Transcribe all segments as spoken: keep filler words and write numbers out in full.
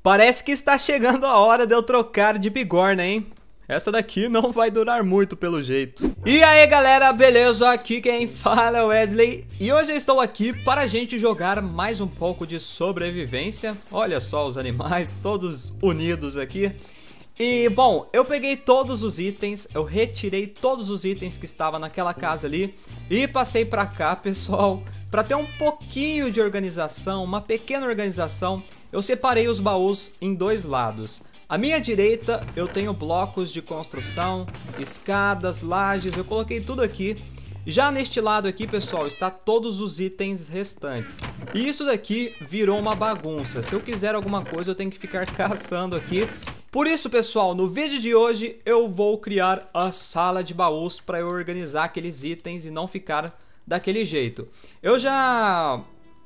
Parece que está chegando a hora de eu trocar de bigorna, hein? Essa daqui não vai durar muito pelo jeito. E aí galera, beleza? Aqui quem fala é o Wesley. E hoje eu estou aqui para a gente jogar mais um pouco de sobrevivência. Olha só os animais, todos unidos aqui. E bom, eu peguei todos os itens, eu retirei todos os itens que estavam naquela casa ali e passei pra cá, pessoal, para ter um pouquinho de organização, uma pequena organização. Eu separei os baús em dois lados. À minha direita eu tenho blocos de construção, escadas, lajes, eu coloquei tudo aqui. Já neste lado aqui, pessoal, está todos os itens restantes. E isso daqui virou uma bagunça. Se eu quiser alguma coisa eu tenho que ficar caçando aqui. Por isso, pessoal, no vídeo de hoje eu vou criar a sala de baús para eu organizar aqueles itens e não ficar daquele jeito. Eu já...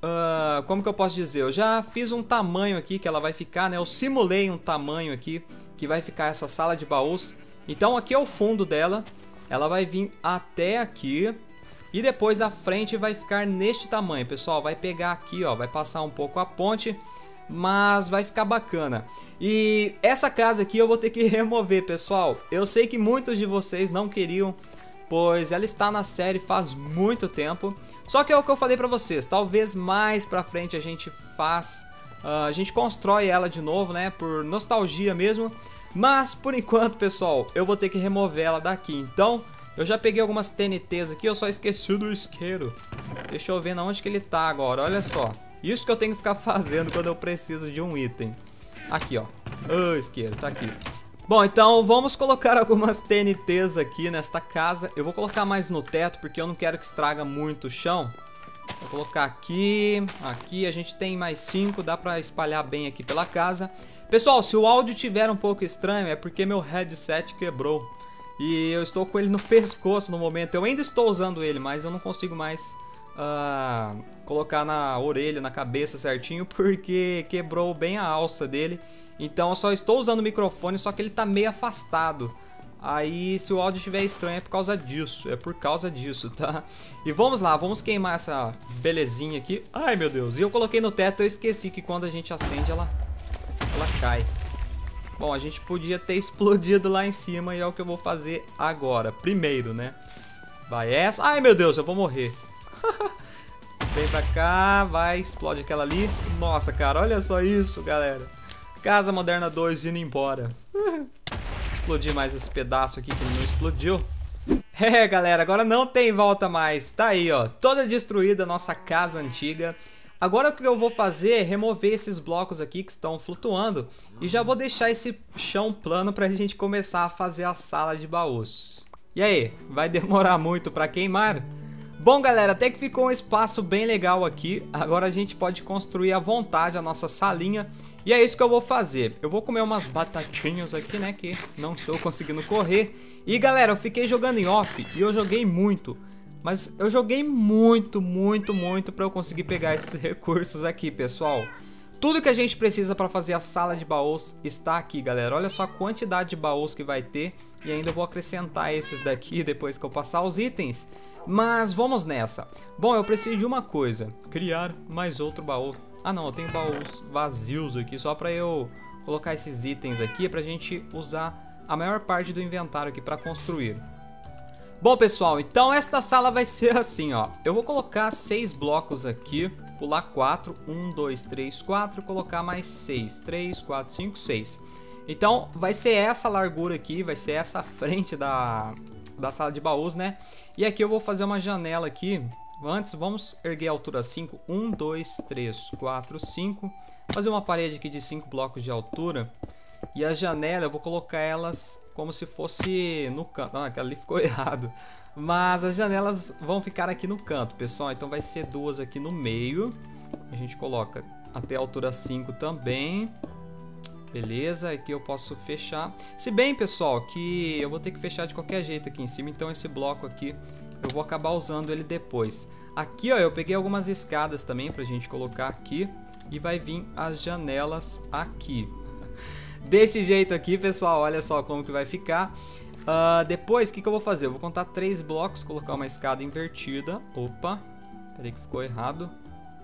Uh, como que eu posso dizer? Eu já fiz um tamanho aqui que ela vai ficar, né? Eu simulei um tamanho aqui que vai ficar essa sala de baús. Então aqui é o fundo dela. Ela vai vir até aqui. E depois a frente vai ficar neste tamanho, pessoal. Vai pegar aqui, ó. Vai passar um pouco a ponte. Mas vai ficar bacana. E essa casa aqui eu vou ter que remover, pessoal. Eu sei que muitos de vocês não queriam, pois ela está na série faz muito tempo. Só que é o que eu falei pra vocês, talvez mais pra frente a gente faz, uh, a gente constrói ela de novo, né, por nostalgia mesmo. Mas por enquanto, pessoal, eu vou ter que remover ela daqui. Então, eu já peguei algumas T N Ts aqui, eu só esqueci do isqueiro. Deixa eu ver na onde que ele tá agora, olha só. Isso que eu tenho que ficar fazendo quando eu preciso de um item. Aqui, ó. Ô, isqueiro, tá aqui. Bom, então vamos colocar algumas T N Ts aqui nesta casa. Eu vou colocar mais no teto porque eu não quero que estraga muito o chão. Vou colocar aqui, aqui. A gente tem mais cinco, dá pra espalhar bem aqui pela casa. Pessoal, se o áudio tiver um pouco estranho é porque meu headset quebrou. E eu estou com ele no pescoço no momento. Eu ainda estou usando ele, mas eu não consigo mais... Uh, colocar na orelha, na cabeça certinho, porque quebrou bem a alça dele. Então eu só estou usando o microfone, só que ele tá meio afastado. Aí se o áudio estiver estranho é por causa disso, é por causa disso, tá? E vamos lá, vamos queimar essa belezinha aqui. Ai meu Deus, e eu coloquei no teto, eu esqueci que quando a gente acende ela, ela cai. Bom, a gente podia ter explodido lá em cima e é o que eu vou fazer agora, primeiro, né? Vai essa, ai meu Deus, eu vou morrer. Vem pra cá, vai, explode aquela ali. Nossa, cara, olha só isso, galera. Casa Moderna dois indo embora. Explodir mais esse pedaço aqui que ele não explodiu. É, galera, agora não tem volta mais. Tá aí, ó, toda destruída a nossa casa antiga. Agora o que eu vou fazer é remover esses blocos aqui que estão flutuando. E já vou deixar esse chão plano pra gente começar a fazer a sala de baús. E aí, vai demorar muito pra queimar? Bom, galera, até que ficou um espaço bem legal aqui. Agora a gente pode construir à vontade a nossa salinha. E é isso que eu vou fazer. Eu vou comer umas batatinhas aqui, né, que não estou conseguindo correr. E, galera, eu fiquei jogando em off e eu joguei muito. Mas eu joguei muito, muito, muito para eu conseguir pegar esses recursos aqui, pessoal. Tudo que a gente precisa para fazer a sala de baús está aqui, galera. Olha só a quantidade de baús que vai ter. E ainda vou acrescentar esses daqui depois que eu passar os itens. Mas vamos nessa. Bom, eu preciso de uma coisa. Criar mais outro baú. Ah não, eu tenho baús vazios aqui. Só pra eu colocar esses itens aqui. Pra gente usar a maior parte do inventário aqui pra construir. Bom, pessoal, então esta sala vai ser assim, ó. Eu vou colocar seis blocos aqui. Pular quatro. um, dois, três, quatro. Colocar mais seis. três, quatro, cinco, seis. Então vai ser essa largura aqui. Vai ser essa frente da... da sala de baús, né? E aqui eu vou fazer uma janela aqui. Antes, vamos erguer a altura cinco. um, dois, três, quatro, cinco. Fazer uma parede aqui de cinco blocos de altura. E a janela eu vou colocar elas como se fosse no canto. Ah, aquela ali ficou errado. Mas as janelas vão ficar aqui no canto, pessoal. Então vai ser duas aqui no meio. A gente coloca até a altura cinco também. Beleza, aqui eu posso fechar. Se bem, pessoal, que eu vou ter que fechar de qualquer jeito aqui em cima. Então esse bloco aqui eu vou acabar usando ele depois. Aqui, ó, eu peguei algumas escadas também pra gente colocar aqui. E vai vir as janelas aqui. Deste jeito aqui, pessoal, olha só como que vai ficar. uh, Depois, o que que eu vou fazer? Eu vou contar três blocos, colocar uma escada invertida. Opa, peraí que ficou errado.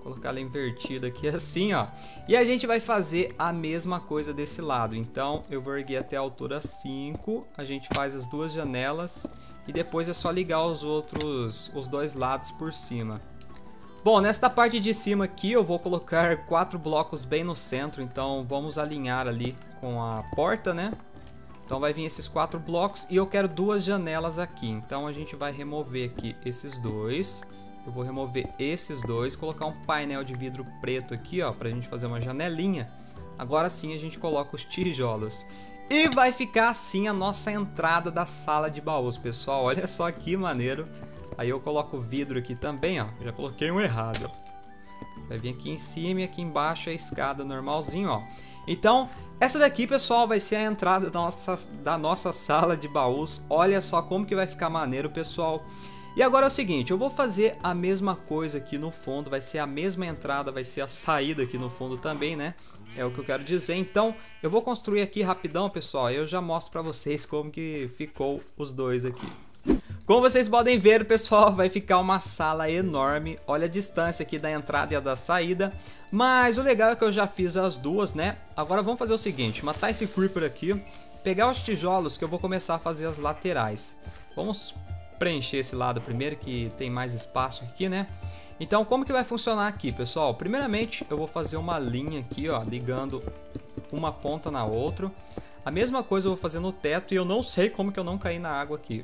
colocar ela invertida aqui assim, ó. E a gente vai fazer a mesma coisa desse lado. Então eu vou erguer até a altura cinco. A gente faz as duas janelas. E depois é só ligar os outros, os dois lados por cima. Bom, nesta parte de cima aqui eu vou colocar quatro blocos bem no centro. Então vamos alinhar ali com a porta, né? Então vai vir esses quatro blocos e eu quero duas janelas aqui. Então a gente vai remover aqui esses dois. Eu vou remover esses dois, colocar um painel de vidro preto aqui, ó, pra gente fazer uma janelinha. Agora sim a gente coloca os tijolos. E vai ficar assim a nossa entrada da sala de baús, pessoal. Olha só que maneiro. Aí eu coloco o vidro aqui também, ó. Já coloquei um errado, ó. Vai vir aqui em cima e aqui embaixo a escada normalzinho, ó. Então, essa daqui, pessoal, vai ser a entrada da nossa, da nossa sala de baús. Olha só como que vai ficar maneiro, pessoal. E agora é o seguinte, eu vou fazer a mesma coisa aqui no fundo. Vai ser a mesma entrada, vai ser a saída aqui no fundo também, né? É o que eu quero dizer. Então, eu vou construir aqui rapidão, pessoal. Eu já mostro pra vocês como que ficou os dois aqui. Como vocês podem ver, pessoal, vai ficar uma sala enorme. Olha a distância aqui da entrada e a da saída. Mas o legal é que eu já fiz as duas, né? Agora vamos fazer o seguinte, matar esse creeper aqui, pegar os tijolos que eu vou começar a fazer as laterais. Vamos preencher esse lado primeiro, que tem mais espaço aqui, né? Então, como que vai funcionar aqui, pessoal? Primeiramente, eu vou fazer uma linha aqui, ó, ligando uma ponta na outra. A mesma coisa eu vou fazer no teto e eu não sei como que eu não caí na água aqui.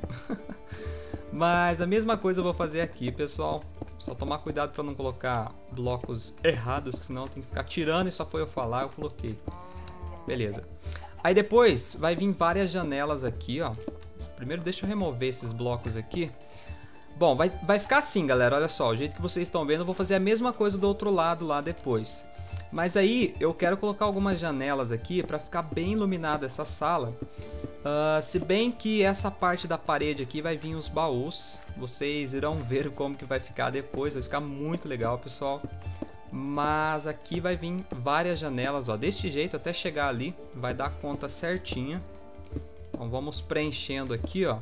Mas a mesma coisa eu vou fazer aqui, pessoal. Só tomar cuidado para não colocar blocos errados, senão tem que ficar tirando e só foi eu falar, eu coloquei. Beleza. Aí depois vai vir várias janelas aqui, ó. Primeiro deixa eu remover esses blocos aqui. Bom, vai, vai ficar assim, galera, olha só, o jeito que vocês estão vendo, eu vou fazer a mesma coisa do outro lado lá depois. Mas aí eu quero colocar algumas janelas aqui para ficar bem iluminada essa sala. Uh, se bem que essa parte da parede aqui vai vir os baús, vocês irão ver como que vai ficar depois, vai ficar muito legal, pessoal. Mas aqui vai vir várias janelas, ó, deste jeito até chegar ali, vai dar conta certinha. Então vamos preenchendo aqui, ó.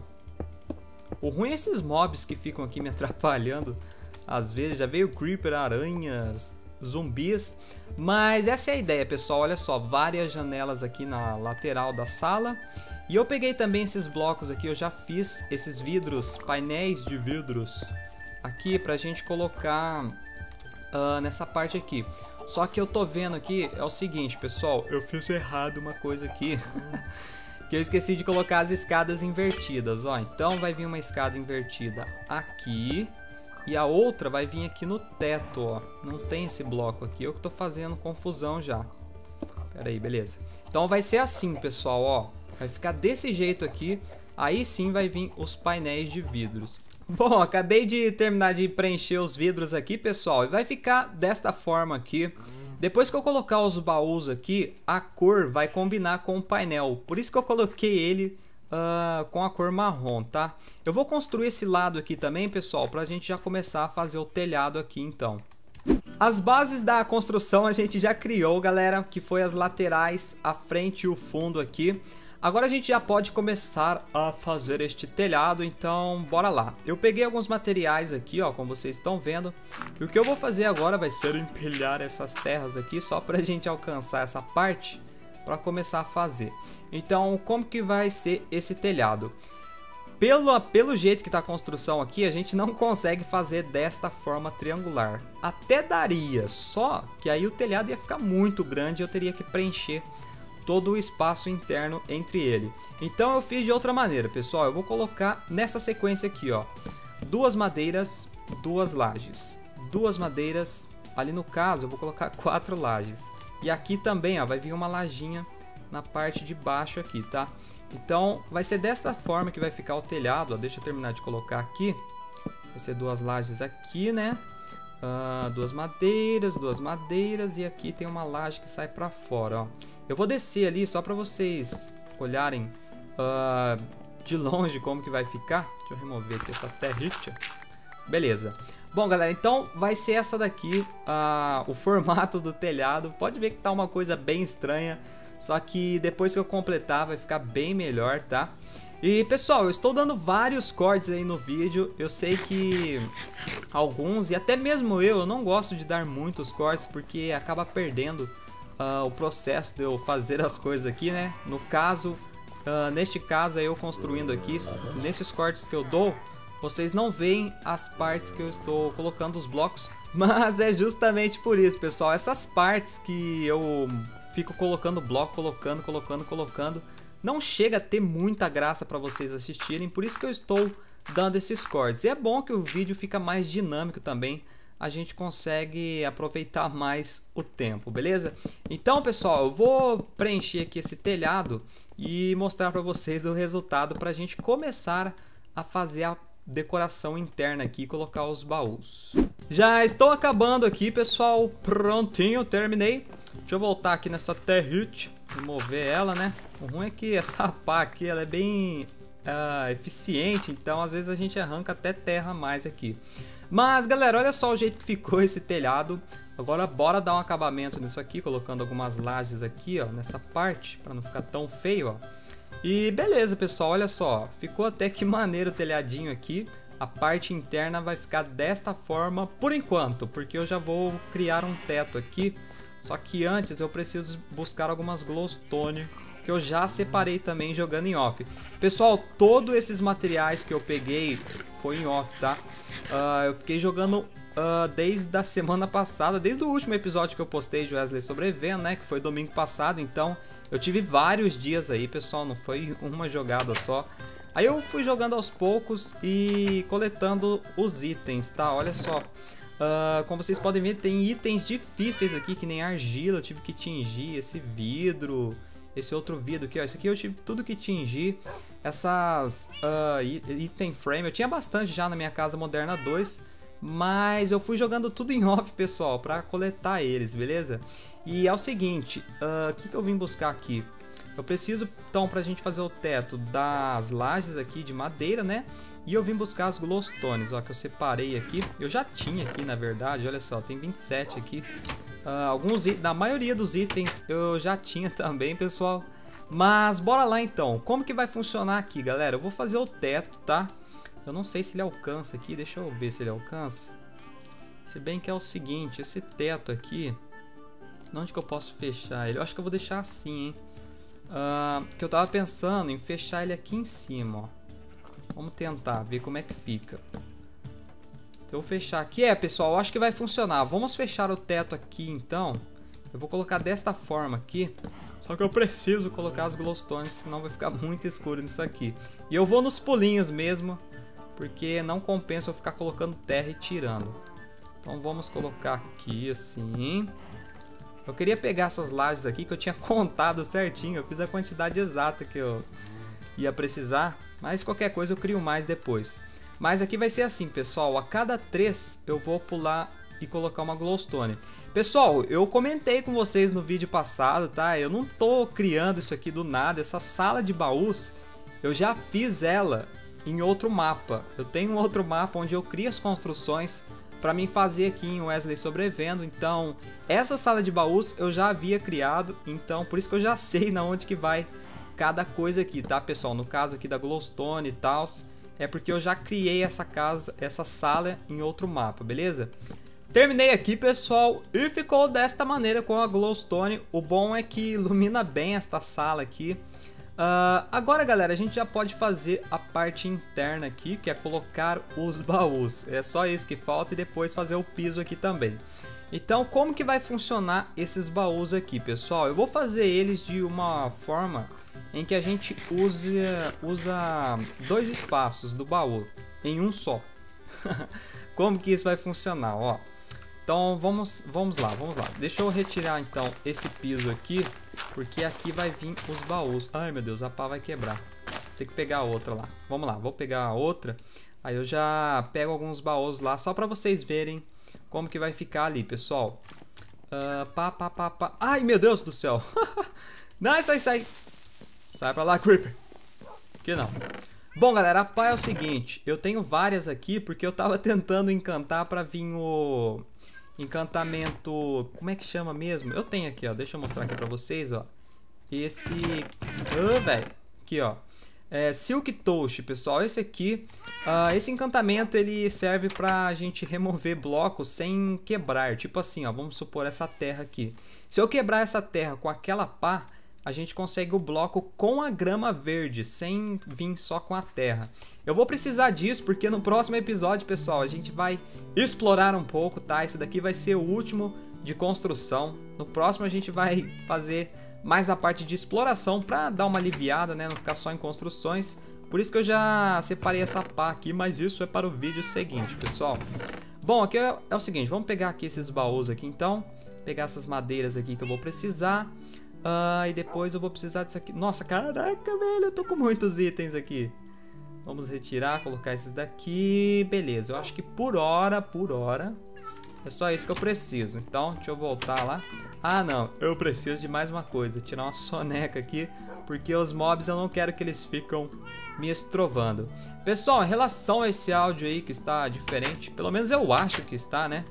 O ruim é esses mobs que ficam aqui me atrapalhando. Às vezes já veio creeper, aranhas, zumbis. Mas essa é a ideia, pessoal. Olha só, várias janelas aqui na lateral da sala. E eu peguei também esses blocos aqui, eu já fiz esses vidros, painéis de vidros aqui pra gente colocar uh, nessa parte aqui. Só que eu tô vendo aqui, é o seguinte, pessoal, eu fiz errado uma coisa aqui. Que eu esqueci de colocar as escadas invertidas, ó. Então vai vir uma escada invertida aqui e a outra vai vir aqui no teto, ó. Não tem esse bloco aqui, eu que tô fazendo confusão já. Pera aí, beleza. Então vai ser assim, pessoal, ó. Vai ficar desse jeito aqui. Aí sim vai vir os painéis de vidros. Bom, acabei de terminar de preencher os vidros aqui, pessoal. E vai ficar desta forma aqui. Depois que eu colocar os baús aqui, a cor vai combinar com o painel. Por isso que eu coloquei ele uh, com a cor marrom, tá? Eu vou construir esse lado aqui também, pessoal, pra gente já começar a fazer o telhado aqui, então. As bases da construção a gente já criou, galera, que foi as laterais, a frente e o fundo aqui. Agora a gente já pode começar a fazer este telhado, então bora lá. Eu peguei alguns materiais aqui, ó, como vocês estão vendo. E o que eu vou fazer agora vai ser empilhar essas terras aqui, só pra gente alcançar essa parte, pra começar a fazer. Então, como que vai ser esse telhado? Pelo, pelo jeito que tá a construção aqui, a gente não consegue fazer desta forma triangular. Até daria, só que aí o telhado ia ficar muito grande e eu teria que preencher todo o espaço interno entre ele. Então eu fiz de outra maneira, pessoal. Eu vou colocar nessa sequência aqui, ó, duas madeiras, duas lajes, duas madeiras. Ali no caso eu vou colocar quatro lajes. E aqui também, ó, vai vir uma lajinha na parte de baixo aqui, tá? Então vai ser dessa forma que vai ficar o telhado, ó. Deixa eu terminar de colocar aqui. Vai ser duas lajes aqui, né? Uh, duas madeiras, duas madeiras. E aqui tem uma laje que sai pra fora, ó. Eu vou descer ali só para vocês olharem uh, de longe como que vai ficar. Deixa eu remover aqui essa territa. Beleza. Bom, galera, então vai ser essa daqui, uh, o formato do telhado. Pode ver que tá uma coisa bem estranha, só que depois que eu completar vai ficar bem melhor, tá? E pessoal, eu estou dando vários cortes aí no vídeo. Eu sei que alguns, e até mesmo eu, eu não gosto de dar muitos cortes porque acaba perdendo uh, o processo de eu fazer as coisas aqui, né? No caso, uh, neste caso aí eu construindo aqui, nesses cortes que eu dou, vocês não veem as partes que eu estou colocando os blocos, mas é justamente por isso, pessoal. Essas partes que eu fico colocando bloco, colocando, colocando, colocando, não chega a ter muita graça para vocês assistirem, por isso que eu estou dando esses cortes. E é bom que o vídeo fica mais dinâmico também, a gente consegue aproveitar mais o tempo, beleza? Então, pessoal, eu vou preencher aqui esse telhado e mostrar para vocês o resultado para a gente começar a fazer a decoração interna aqui e colocar os baús. Já estou acabando aqui, pessoal, prontinho, terminei. Deixa eu voltar aqui nessa Territe, remover ela, né? O ruim é que essa pá aqui ela é bem uh, eficiente, então às vezes a gente arranca até terra a mais aqui. Mas galera, olha só o jeito que ficou esse telhado. Agora bora dar um acabamento nisso aqui, colocando algumas lajes aqui, ó, nessa parte, para não ficar tão feio, ó. E beleza, pessoal, olha só, ficou até que maneiro o telhadinho aqui. A parte interna vai ficar desta forma por enquanto, porque eu já vou criar um teto aqui. Só que antes eu preciso buscar algumas glowstone que eu já separei também jogando em off. Pessoal, todos esses materiais que eu peguei foi em off, tá? Uh, eu fiquei jogando uh, desde a semana passada, desde o último episódio que eu postei de Wesley sobrevivendo, né? Que foi domingo passado, então eu tive vários dias aí, pessoal, não foi uma jogada só. Aí eu fui jogando aos poucos e coletando os itens, tá? Olha só. Uh, como vocês podem ver, tem itens difíceis aqui, que nem argila, eu tive que tingir esse vidro, esse outro vidro aqui, ó. Esse aqui eu tive tudo que tingir. Essas uh, item frame, eu tinha bastante já na minha casa moderna dois, mas eu fui jogando tudo em off, pessoal, pra coletar eles, beleza? E é o seguinte, o uh, que, que eu vim buscar aqui? Eu preciso, então, pra gente fazer o teto das lajes aqui de madeira, né? E eu vim buscar as glowstones, ó, que eu separei aqui. Eu já tinha aqui, na verdade, olha só, tem vinte e sete aqui. Uh, alguns, na maioria dos itens eu já tinha também, pessoal. Mas bora lá então. Como que vai funcionar aqui, galera? Eu vou fazer o teto, tá? Eu não sei se ele alcança aqui, deixa eu ver se ele alcança. Se bem que é o seguinte, esse teto aqui, onde que eu posso fechar ele? Eu acho que eu vou deixar assim, hein? Uh, que eu tava pensando em fechar ele aqui em cima, ó. Vamos tentar ver como é que fica. Se eu fechar aqui, é, pessoal, eu acho que vai funcionar. Vamos fechar o teto aqui, então. Eu vou colocar desta forma aqui. Só que eu preciso colocar as glowstones, senão vai ficar muito escuro nisso aqui. E eu vou nos pulinhos mesmo, porque não compensa eu ficar colocando terra e tirando. Então vamos colocar aqui assim. Eu queria pegar essas lajes aqui que eu tinha contado certinho. Eu fiz a quantidade exata que eu ia precisar, mas qualquer coisa eu crio mais depois. Mas aqui vai ser assim, pessoal, a cada três eu vou pular e colocar uma glowstone. Pessoal, eu comentei com vocês no vídeo passado, tá? Eu não tô criando isso aqui do nada. Essa sala de baús, eu já fiz ela em outro mapa. Eu tenho um outro mapa onde eu crio as construções para mim fazer aqui em Wesley sobrevivendo. Então, essa sala de baús eu já havia criado, então por isso que eu já sei na onde que vai cada coisa aqui, tá, pessoal? No caso aqui da glowstone e tal, é porque eu já criei essa casa, essa sala em outro mapa, beleza? Terminei aqui, pessoal, e ficou desta maneira com a glowstone. O bom é que ilumina bem esta sala aqui. Uh, agora, galera, a gente já pode fazer a parte interna aqui, que é colocar os baús. É só isso que falta e depois fazer o piso aqui também. Então, como que vai funcionar esses baús aqui, pessoal? Eu vou fazer eles de uma forma em que a gente use, usa dois espaços do baú em um só. Como que isso vai funcionar, ó? Então vamos, vamos lá, vamos lá. Deixa eu retirar então esse piso aqui, porque aqui vai vir os baús. Ai meu Deus, a pá vai quebrar. Tem que pegar a outra lá. Vamos lá, vou pegar a outra. Aí eu já pego alguns baús lá, só pra vocês verem como que vai ficar ali, pessoal. Uh, pá, pá, pá, pá. Ai meu Deus do céu. Não, sai, sai. Sai pra lá, Creeper. Que não. Bom, galera, a pá é o seguinte. Eu tenho várias aqui porque eu tava tentando encantar pra vir o encantamento... Como é que chama mesmo? Eu tenho aqui, ó. Deixa eu mostrar aqui pra vocês, ó. Esse... Ah, velho. Aqui, ó. é, Silk Touch, pessoal. Esse aqui, uh, esse encantamento ele serve pra gente remover blocos sem quebrar. Tipo assim, ó, vamos supor essa terra aqui. Se eu quebrar essa terra com aquela pá, a gente consegue o bloco com a grama verde, sem vir só com a terra. Eu vou precisar disso porque no próximo episódio, pessoal, a gente vai explorar um pouco, tá? Esse daqui vai ser o último de construção. No próximo a gente vai fazer mais a parte de exploração para dar uma aliviada, né? Não ficar só em construções. Por isso que eu já separei essa pá aqui, mas isso é para o vídeo seguinte, pessoal. Bom, aqui é, é o seguinte, vamos pegar aqui esses baús aqui então. Pegar essas madeiras aqui que eu vou precisar. Uh, e depois eu vou precisar disso aqui. Nossa, caraca, velho, eu tô com muitos itens aqui. Vamos retirar, colocar esses daqui. Beleza, eu acho que por hora, por hora, é só isso que eu preciso. Então, deixa eu voltar lá. Ah, não, eu preciso de mais uma coisa. Tirar uma soneca aqui, porque os mobs eu não quero que eles ficam me estrovando. Pessoal, em relação a esse áudio aí que está diferente, pelo menos eu acho que está, né?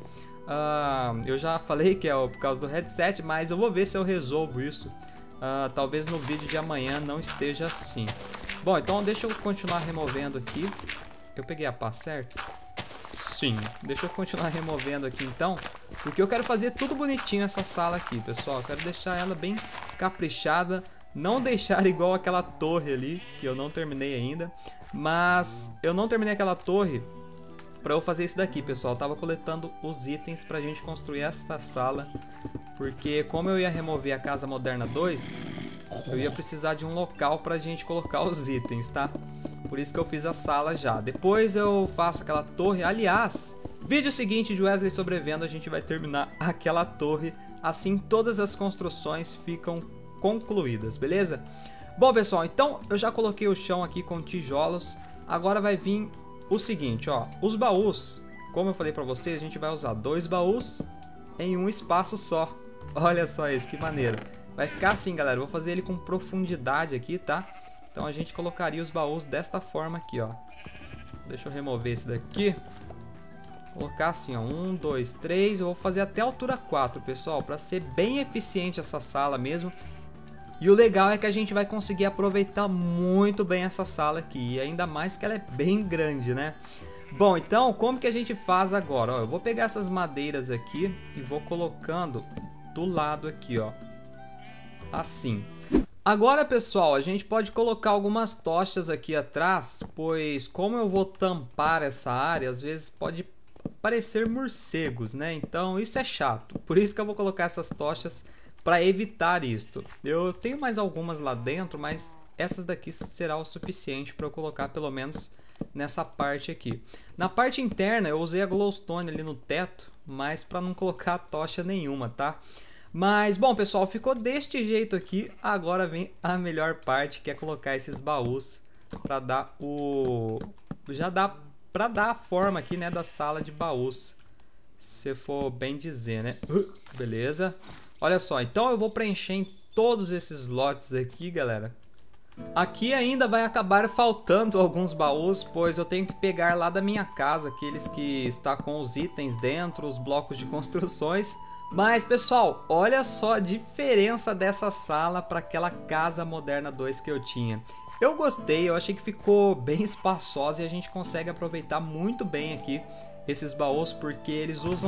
Uh, eu já falei que é por causa do headset, mas eu vou ver se eu resolvo isso. Uh, talvez no vídeo de amanhã não esteja assim. Bom, então deixa eu continuar removendo aqui. Eu peguei a pá certo? Sim. Deixa eu continuar removendo aqui então, porque eu quero fazer tudo bonitinho essa sala aqui, pessoal. Eu quero deixar ela bem caprichada. Não deixar igual aquela torre ali, que eu não terminei ainda. Mas eu não terminei aquela torre para eu fazer isso daqui, pessoal. Eu tava coletando os itens pra gente construir esta sala, porque como eu ia remover a Casa Moderna dois, eu ia precisar de um local pra gente colocar os itens, tá? Por isso que eu fiz a sala já. Depois eu faço aquela torre. Aliás, vídeo seguinte de Wesley sobrevivendo, a gente vai terminar aquela torre. Assim todas as construções ficam concluídas, beleza? Bom, pessoal, então eu já coloquei o chão aqui com tijolos. Agora vai vir o seguinte, ó, os baús, como eu falei pra vocês, a gente vai usar dois baús em um espaço só. Olha só isso, que maneiro. Vai ficar assim, galera, eu vou fazer ele com profundidade aqui, tá? Então a gente colocaria os baús desta forma aqui, ó. Deixa eu remover esse daqui. Colocar assim, ó, um, dois, três, eu vou fazer até a altura quatro, pessoal, pra ser bem eficiente essa sala mesmo. E o legal é que a gente vai conseguir aproveitar muito bem essa sala aqui, e ainda mais que ela é bem grande, né? Bom, então como que a gente faz agora? Ó, eu vou pegar essas madeiras aqui e vou colocando do lado aqui, ó, assim. Agora, pessoal, a gente pode colocar algumas tochas aqui atrás, pois como eu vou tampar essa área, às vezes pode parecer morcegos, né? Então isso é chato, por isso que eu vou colocar essas tochas para evitar isto. Eu tenho mais algumas lá dentro, mas essas daqui será o suficiente para eu colocar pelo menos nessa parte aqui. Na parte interna eu usei a glowstone ali no teto, mas para não colocar tocha nenhuma, tá? Mas bom, pessoal, ficou deste jeito aqui. Agora vem a melhor parte, que é colocar esses baús para dar o já dá para dar a forma aqui, né, da sala de baús. Se for bem dizer, né? Uh, beleza. Olha só, então eu vou preencher em todos esses lotes aqui, galera. Aqui ainda vai acabar faltando alguns baús, pois eu tenho que pegar lá da minha casa, aqueles que está com os itens dentro, os blocos de construções. Mas, pessoal, olha só a diferença dessa sala para aquela Casa Moderna dois que eu tinha. Eu gostei, eu achei que ficou bem espaçosa e a gente consegue aproveitar muito bem aqui esses baús, porque eles usam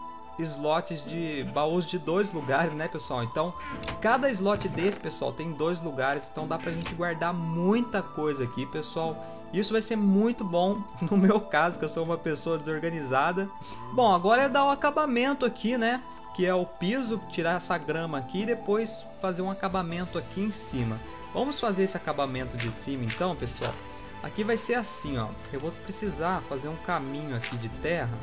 slots de baús de dois lugares, né, pessoal? Então cada slot desse, pessoal, tem dois lugares, então dá pra gente guardar muita coisa aqui, pessoal. Isso vai ser muito bom no meu caso, que eu sou uma pessoa desorganizada. Bom, agora é dar o acabamento aqui, né, que é o piso, tirar essa grama aqui e depois fazer um acabamento aqui em cima. Vamos fazer esse acabamento de cima então, pessoal. Aqui vai ser assim, ó, eu vou precisar fazer um caminho aqui de terra,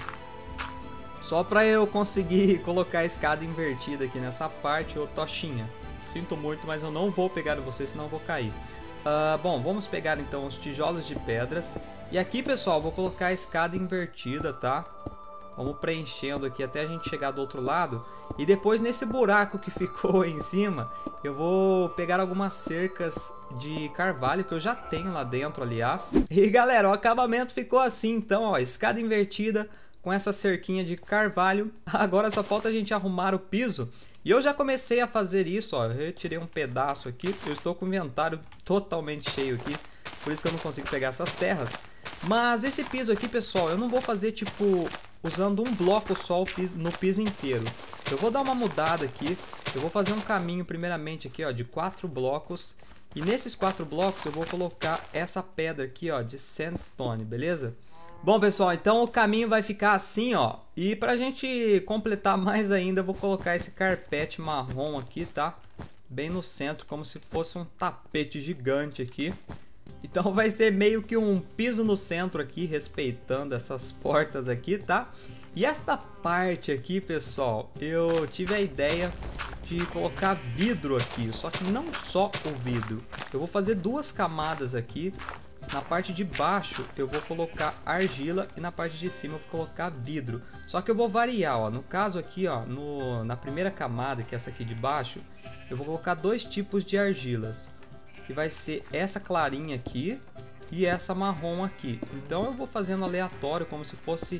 só para eu conseguir colocar a escada invertida aqui nessa parte, ô tochinha. Sinto muito, mas eu não vou pegar você, senão eu vou cair. Uh, bom, vamos pegar então os tijolos de pedras. E aqui, pessoal, vou colocar a escada invertida, tá? Vamos preenchendo aqui até a gente chegar do outro lado. E depois nesse buraco que ficou em cima, eu vou pegar algumas cercas de carvalho que eu já tenho lá dentro, aliás. E galera, o acabamento ficou assim, então, ó, escada invertida com essa cerquinha de carvalho. Agora só falta a gente arrumar o piso. E eu já comecei a fazer isso, ó. Eu retirei um pedaço aqui. Eu estou com o inventário totalmente cheio aqui. por isso que eu não consigo pegar essas terras. Mas esse piso aqui, pessoal, eu não vou fazer tipo usando um bloco só no piso inteiro. Eu vou dar uma mudada aqui. Eu vou fazer um caminho primeiramente aqui, ó, de quatro blocos. E nesses quatro blocos eu vou colocar essa pedra aqui, ó, de sandstone, beleza? Bom, pessoal, então o caminho vai ficar assim, ó. E pra gente completar mais ainda, eu vou colocar esse carpete marrom aqui, tá? Bem no centro, como se fosse um tapete gigante aqui. Então vai ser meio que um piso no centro aqui, respeitando essas portas aqui, tá? E esta parte aqui, pessoal, eu tive a ideia de colocar vidro aqui, só que não só o vidro. Eu vou fazer duas camadas aqui. Na parte de baixo eu vou colocar argila e na parte de cima eu vou colocar vidro. Só que eu vou variar, ó. No caso aqui, ó, no, na primeira camada, que é essa aqui de baixo, eu vou colocar dois tipos de argilas. Que vai ser essa clarinha aqui e essa marrom aqui. Então eu vou fazendo aleatório, como se fosse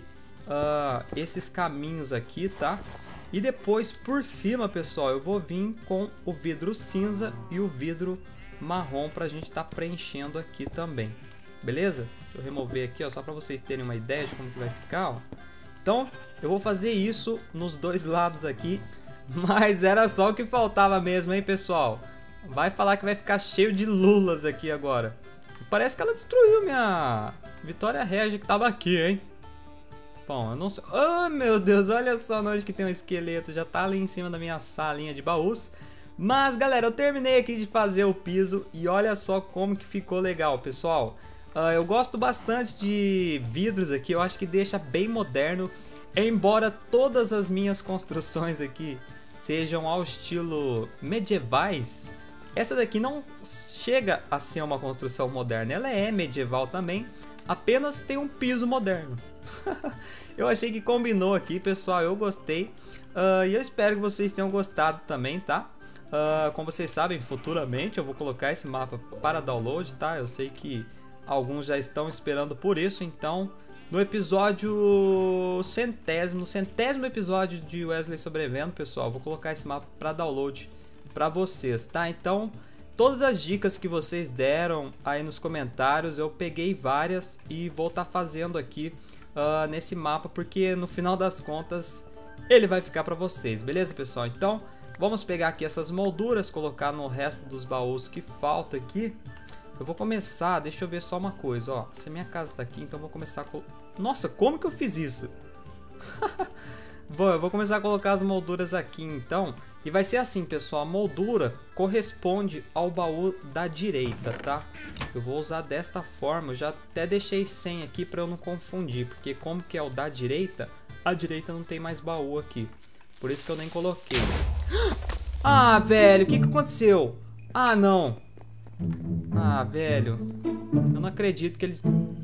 uh, esses caminhos aqui, tá? E depois por cima, pessoal, eu vou vir com o vidro cinza e o vidro marrom pra gente estar tá preenchendo aqui também. Beleza? Deixa eu remover aqui, ó, só pra vocês terem uma ideia de como que vai ficar, ó. Então eu vou fazer isso nos dois lados aqui. Mas era só o que faltava mesmo, hein, pessoal? Vai falar que vai ficar cheio de lulas aqui agora. Parece que ela destruiu minha Vitória Regia que tava aqui, hein? Bom, eu não sei... Oh, meu Deus, olha só onde que tem um esqueleto. Já tá ali em cima da minha salinha de baús. Mas, galera, eu terminei aqui de fazer o piso. E olha só como que ficou legal, pessoal. Uh, eu gosto bastante de vidros aqui. Eu acho que deixa bem moderno. Embora todas as minhas construções aqui sejam ao estilo medievais, essa daqui não chega a ser uma construção moderna. Ela é medieval também, apenas tem um piso moderno. Eu achei que combinou aqui, pessoal. Eu gostei. Uh, e eu espero que vocês tenham gostado também, tá? Uh, como vocês sabem, futuramente eu vou colocar esse mapa para download, tá? Eu sei que alguns já estão esperando por isso. Então, no episódio centésimo, no centésimo episódio de Wesley Sobrevivendo, pessoal, eu vou colocar esse mapa para download para vocês, tá? Então, todas as dicas que vocês deram aí nos comentários, eu peguei várias e vou estar tá fazendo aqui uh, nesse mapa, porque no final das contas ele vai ficar para vocês, beleza, pessoal? Então, vamos pegar aqui essas molduras, colocar no resto dos baús que falta aqui. Eu vou começar, deixa eu ver só uma coisa, ó. Se minha casa tá aqui, então eu vou começar a... Nossa, como que eu fiz isso? Bom, eu vou começar a colocar as molduras aqui, então. E vai ser assim, pessoal, a moldura corresponde ao baú da direita, tá? Eu vou usar desta forma, eu já até deixei sem aqui pra eu não confundir. Porque como que é o da direita, a direita não tem mais baú aqui. Por isso que eu nem coloquei. Ah, velho, o que que aconteceu? Ah, não. Ah, velho, eu não acredito que eles...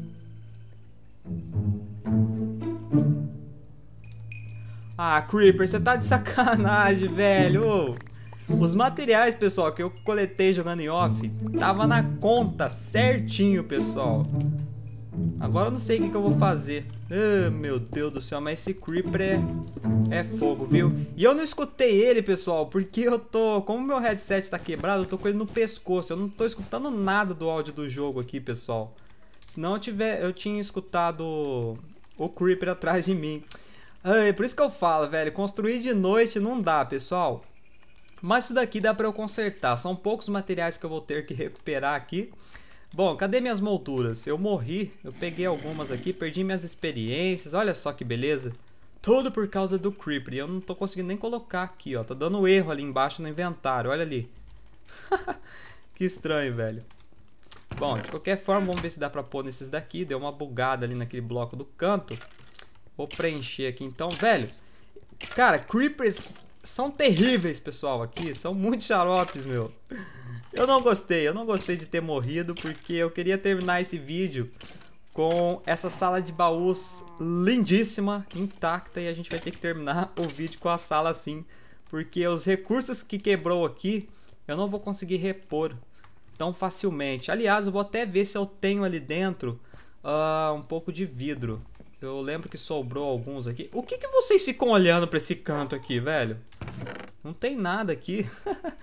Ah, Creeper, você tá de sacanagem, velho. Os materiais, pessoal, que eu coletei jogando em off, tava na conta certinho, pessoal. Agora eu não sei o que, que eu vou fazer. Ah, meu Deus do céu, mas esse Creeper é, é fogo, viu? E eu não escutei ele, pessoal, porque eu tô... Como meu headset tá quebrado, eu tô com ele no pescoço. Eu não tô escutando nada do áudio do jogo aqui, pessoal. Senão eu, tiver, eu tinha escutado o Creeper atrás de mim. Ai, por isso que eu falo, velho, construir de noite não dá, pessoal. Mas isso daqui dá pra eu consertar. São poucos materiais que eu vou ter que recuperar aqui. Bom, cadê minhas molduras? Eu morri, eu peguei algumas aqui, perdi minhas experiências, olha só que beleza. Tudo por causa do Creeper, e eu não tô conseguindo nem colocar aqui, ó. Tá dando erro ali embaixo no inventário, olha ali. Que estranho, velho. Bom, de qualquer forma, vamos ver se dá pra pôr nesses daqui. Deu uma bugada ali naquele bloco do canto. Vou preencher aqui então, velho. Cara, Creepers são terríveis, pessoal, aqui. São muito xaropes, meu. Eu não gostei, eu não gostei de ter morrido, porque eu queria terminar esse vídeo com essa sala de baús lindíssima, intacta, e a gente vai ter que terminar o vídeo com a sala assim, porque os recursos que quebrou aqui, eu não vou conseguir repor tão facilmente. Aliás, eu vou até ver se eu tenho ali dentro uh, um pouco de vidro. Eu lembro que sobrou alguns aqui. O que que vocês ficam olhando pra esse canto aqui, velho? Não tem nada aqui.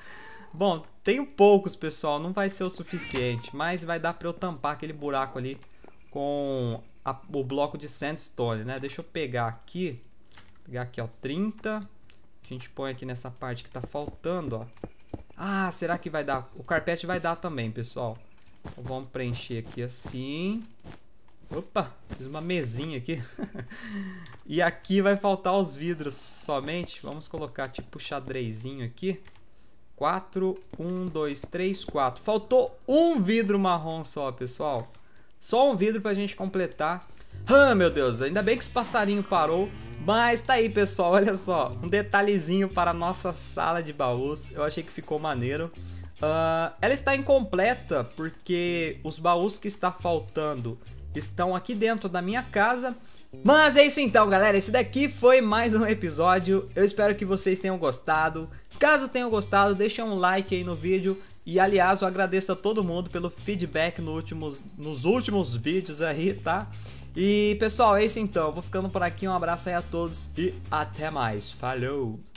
Bom, tenho poucos, pessoal, não vai ser o suficiente, mas vai dar pra eu tampar aquele buraco ali com a, o bloco de sandstone, né? Deixa eu pegar aqui, pegar aqui, ó, trinta. A gente põe aqui nessa parte que tá faltando, ó. Ah, será que vai dar? O carpete vai dar também, pessoal. Então vamos preencher aqui assim. Opa, fiz uma mesinha aqui. E aqui vai faltar os vidros somente. Vamos colocar tipo xadrezinho aqui. quatro, um, dois, três, quatro. Faltou um vidro marrom só, pessoal. Só um vidro pra gente completar. Ah, meu Deus, ainda bem que esse passarinho parou. Mas tá aí, pessoal, olha só. Um detalhezinho para a nossa sala de baús. Eu achei que ficou maneiro. Uh, ela está incompleta porque os baús que está faltando estão aqui dentro da minha casa. Mas é isso então, galera. Esse daqui foi mais um episódio. Eu espero que vocês tenham gostado. Caso tenham gostado, deixa um like aí no vídeo. E aliás, eu agradeço a todo mundo pelo feedback no últimos, nos últimos vídeos aí, tá? E pessoal, é isso então. Eu vou ficando por aqui. Um abraço aí a todos e até mais. Falou!